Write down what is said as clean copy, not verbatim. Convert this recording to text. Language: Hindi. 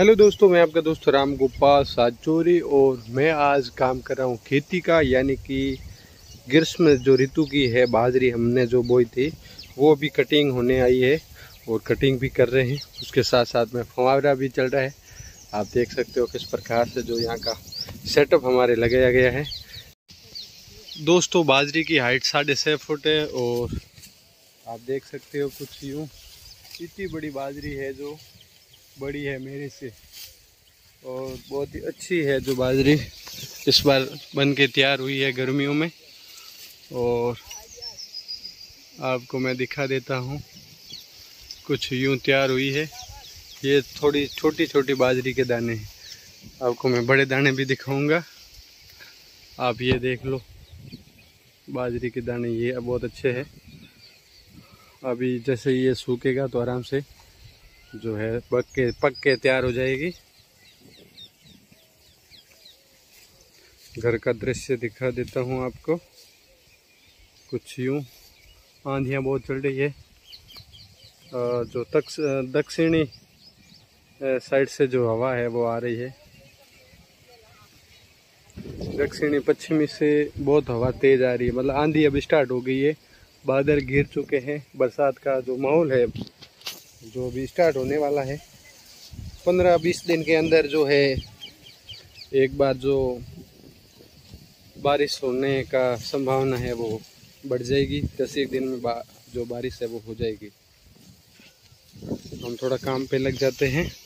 हेलो दोस्तों, मैं आपका दोस्त राम गोपाल साचोरी और मैं आज काम कर रहा हूँ खेती का, यानी कि ग्रीष्म जो ऋतु की है बाजरी हमने जो बोई थी वो अभी कटिंग होने आई है और कटिंग भी कर रहे हैं। उसके साथ साथ में फव्वारा भी चल रहा है। आप देख सकते हो किस प्रकार से जो यहाँ का सेटअप हमारे लगाया गया है। दोस्तों, बाजरी की हाइट 6.5 फुट है और आप देख सकते हो कुछ यूँ इतनी बड़ी बाजरी है जो बड़ी है मेरे से और बहुत ही अच्छी है जो बाजरी इस बार बन के तैयार हुई है गर्मियों में। और आपको मैं दिखा देता हूँ, कुछ यूँ तैयार हुई है। ये थोड़ी छोटी छोटी बाजरी के दाने हैं। आपको मैं बड़े दाने भी दिखाऊंगा। आप ये देख लो, बाजरी के दाने ये बहुत अच्छे हैं। अभी जैसे ये सूखेगा तो आराम से जो है पक के तैयार हो जाएगी। घर का दृश्य दिखा देता हूँ आपको। कुछ यूँ आंधियाँ बहुत चल रही है। जो दक्षिणी साइड से जो हवा है वो आ रही है। दक्षिणी पश्चिमी से बहुत हवा तेज आ रही है, मतलब आंधी अब स्टार्ट हो गई है। बादल घिर चुके हैं। बरसात का जो माहौल है जो भी स्टार्ट होने वाला है। 15-20 दिन के अंदर जो है एक बार जो बारिश होने का संभावना है वो बढ़ जाएगी। 10 दिन में जो बारिश है वो हो जाएगी। हम थोड़ा काम पे लग जाते हैं।